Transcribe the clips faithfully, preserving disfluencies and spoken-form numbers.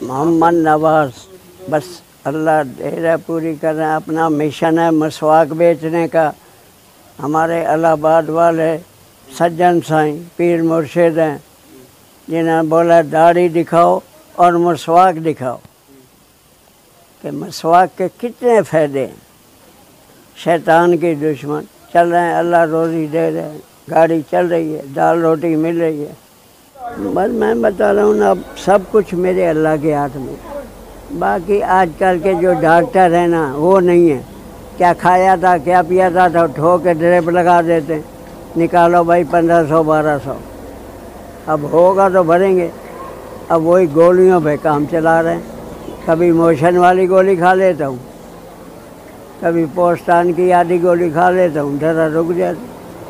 मोहम्मद नवाज। बस अल्लाह डेरा पूरी कर रहे हैं। अपना मिशन है मसवाक बेचने का। हमारे इलाहाबाद वाले सज्जन साईं पीर मुर्शिद हैं, जिन्होंने बोला दाढ़ी दिखाओ और मसवाक दिखाओ कि मसवाक के कितने फ़ायदे हैं। शैतान के दुश्मन चल रहे हैं, अल्लाह रोज़ी दे रहे हैं, गाड़ी चल रही है, दाल रोटी मिल रही है। बस मैं बता रहा हूँ ना, अब सब कुछ मेरे अल्लाह के हाथ में। बाकी आजकल के जो डॉक्टर हैं ना, वो नहीं है। क्या खाया था क्या पिया था तो ठोक के ड्रिप लगा देते, निकालो भाई पंद्रह सौ बारह सौ। अब होगा तो भरेंगे। अब वही गोलियों पे काम चला रहे हैं। कभी मोशन वाली गोली खा लेता हूँ, कभी पोस्टान की आधी गोली खा लेता हूँ, ज़रा रुक जाती।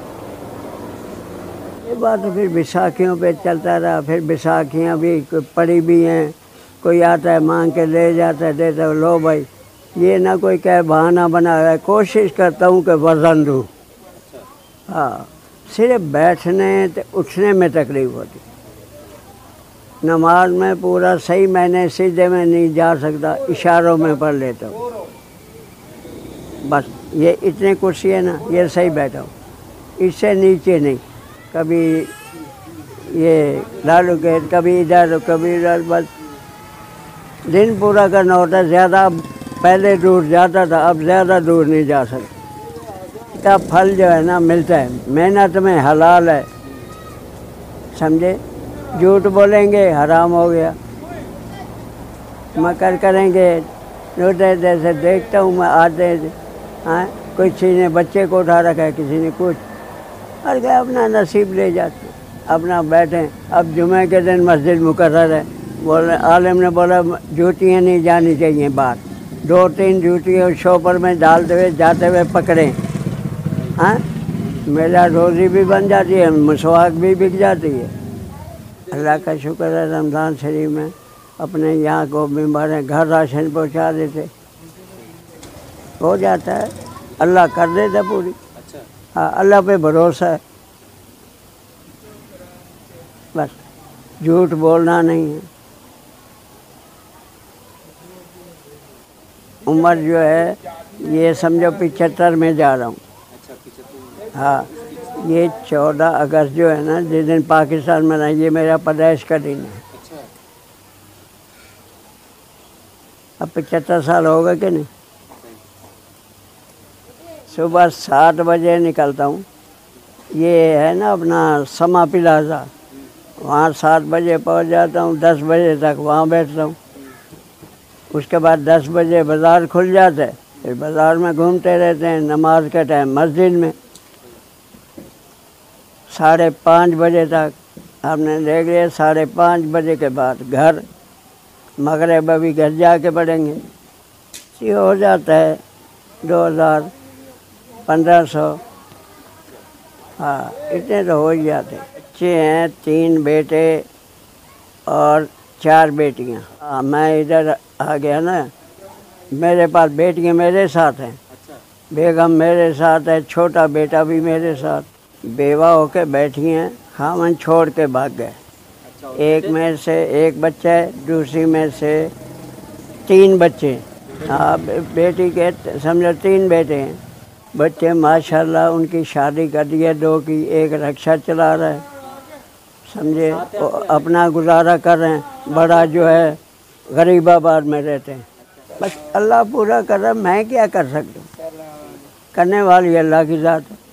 ये बात फिर बैसाखियों पे चलता रहा। फिर बैसाखियाँ भी पड़ी भी हैं, कोई आता है मांग के ले जाता है, देता है, लो भाई। ये ना कोई कहे बहाना बना है। कोशिश करता हूँ कि वज़न दूँ। हाँ, सिर्फ बैठने उठने में तकलीफ़ होती। नमाज में पूरा सही मैंने सीधे में नहीं जा सकता, इशारों में पढ़ लेता हूँ। बस ये इतने कुर्सी है ना, ये सही बैठा हूँ, इससे नीचे नहीं। कभी ये लालू के, कभी इधर कभी इधर। बस दिन पूरा करना होता है। ज़्यादा पहले दूर जाता था, अब ज़्यादा दूर नहीं जा सकता। इसका फल जो है ना मिलता है, मेहनत में हलाल है, समझे। झूठ बोलेंगे हराम हो गया। मकर करेंगे, रोते जैसे देखता हूँ मैं आते हाँ, कोई किसी ने बच्चे को उठा रखा है, किसी ने कुछ, और क्या अपना नसीब ले जाते, अपना बैठे। अब जुमे के दिन मस्जिद मुकर्रर है, बोले आलिम ने बोला जूतियाँ नहीं जानी चाहिए बाहर। दो तीन जूतियाँ शॉपर में डालते हुए जाते हुए पकड़े, हाँ, मेरा रोज़ी भी बन जाती है, मसवाक भी बिक जाती है। अल्लाह का शुक्र है, रमज़ान शरीफ में अपने यहाँ को बीमार हैं घर राशन पहुँचा देते, हो जाता है। अल्लाह कर देता पूरी। हाँ, अल्लाह पे भरोसा है। बस झूठ बोलना नहीं है। उम्र जो है ये समझो पिचहत्तर में जा रहा हूँ। हाँ, ये चौदह अगस्त जो है ना, जिस दिन पाकिस्तान में ना, ये मेरा पैदाइश का दिन है। अब पचहत्तर साल हो गए कि नहीं। सुबह सात बजे निकलता हूँ। ये है ना अपना समा प्लाजा, वहाँ सात बजे पहुँच जाता हूँ, दस बजे तक वहाँ बैठता हूँ। उसके बाद दस बजे बाज़ार खुल जाता है, फिर बाज़ार में घूमते रहते हैं। नमाज के टाइम मस्जिद में साढ़े पाँच बजे तक हमने देख लिया। साढ़े पाँच बजे के बाद घर, मगरिब अभी घर जाके पढ़ेंगे। ये हो जाता है दो हज़ार पंद्रह सौ। हाँ, इतने तो हो ही जाते। बच्चे हैं, तीन बेटे और चार बेटियाँ। हाँ, मैं इधर आ गया ना, मेरे पास बेटियाँ मेरे साथ हैं, बेगम मेरे साथ है, छोटा बेटा भी मेरे साथ। बेवा होके बैठी हैं, खामन छोड़ के भाग गए। एक में से एक बच्चा है, दूसरी में से तीन बच्चे। हाँ, बेटी के समझो तीन बेटे हैं। बच्चे माशाल्लाह उनकी शादी कर दी है, दो की। एक रिक्शा चला रहा है, समझे, अपना गुजारा कर रहे हैं। बड़ा जो है गरीबाबाद में रहते हैं। बस अल्लाह पूरा कर रहा है, मैं क्या कर सकता हूँ। करने वाली अल्लाह की ज़ात है।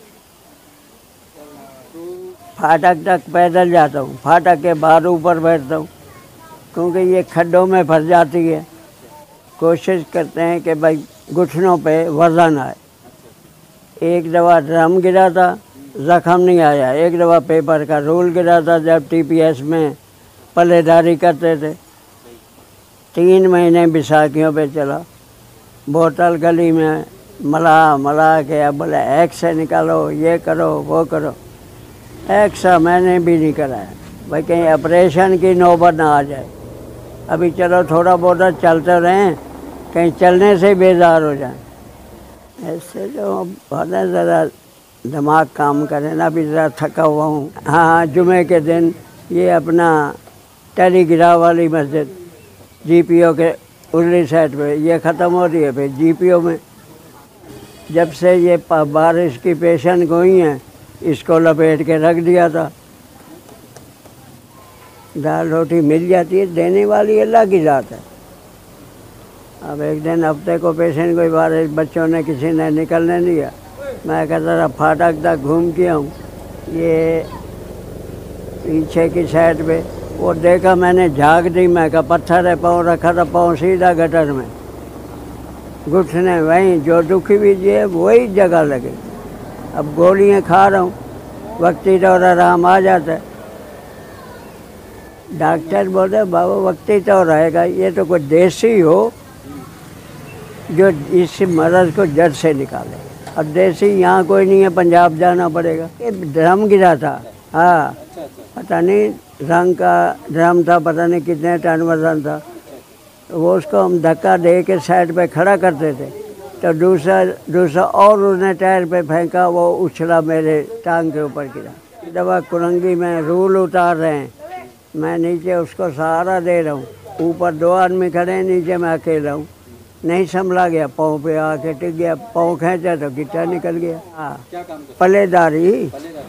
फाटक तक पैदल जाता हूँ, फाटक के बाहर ऊपर बैठता हूँ, क्योंकि ये खड्डों में फंस जाती है। कोशिश करते हैं कि भाई घुटनों पे वज़न आए। एक दफ़ा ड्रम गिरा था, ज़ख़म नहीं आया। एक दफ़ा पेपर का रोल गिरा था, जब टीपीएस में पल्लेदारी करते थे। तीन महीने बैसाखियों पे चला। बोतल गली में मला मला के, अब बोले एक्स निकालो, ये करो वो करो। एक्सा मैंने भी नहीं कराया, भाई कहीं ऑपरेशन की नौबत ना आ जाए। अभी चलो थोड़ा बहुत चलते रहें, कहीं चलने से बेजार हो जाए। ऐसे जो बहुत ज़रा दिमाग काम करे ना। अभी ज़रा थका हुआ हूँ। हाँ, जुमे के दिन ये अपना टेलीग्राफ वाली मस्जिद, जीपीओ के उरली साइड पे, ये ख़त्म हो रही है। फिर जीपीओ में जब से ये बारिश की पेशेंट गोई हैं, इसको लपेट के रख दिया था। दाल रोटी मिल जाती है, देने वाली अल्लाह की ज़ात है। अब एक दिन हफ्ते को पेशेंट कोई बारिश, बच्चों ने किसी ने निकलने दिया, मैं कहता था फाटक तक घूम के आऊँ, ये पीछे की साइड पे वो देखा, मैंने झाँक दी, मैं कहा पत्थर है, पाँव रखा था, पाँव सीधा गटर में, घुटने वहीं, जो दुखी भी है वही जगह लगे। अब गोलियां खा रहा हूँ, वक्ती तौर आराम आ जाता है। डॉक्टर बोलते बाबा वक्ती तौर रहेगा, ये तो कोई देसी हो जो इस मर्ज़ को जड़ से निकाले। अब देसी यहाँ कोई नहीं है, पंजाब जाना पड़ेगा। ये ड्रम गिरा था, हाँ, पता नहीं रंग का ड्रम था, पता नहीं कितने टन वजन था। वो उसको हम धक्का दे के साइड पे खड़ा करते थे, तो दूसरा दूसरा और उसने टायर पे फेंका, वो उछला मेरे टांग के ऊपर गिरा। दवा कुरंगी में रूल उतार रहे हैं, मैं नीचे उसको सहारा दे रहा हूँ, ऊपर दो आदमी खड़े हैं, नीचे मैं अकेला हूँ। नहीं संभला गया, पाँव पे आके टिक गया, पाँव खींचा तो गिट्टा निकल गया। हाँ, पलेदारी।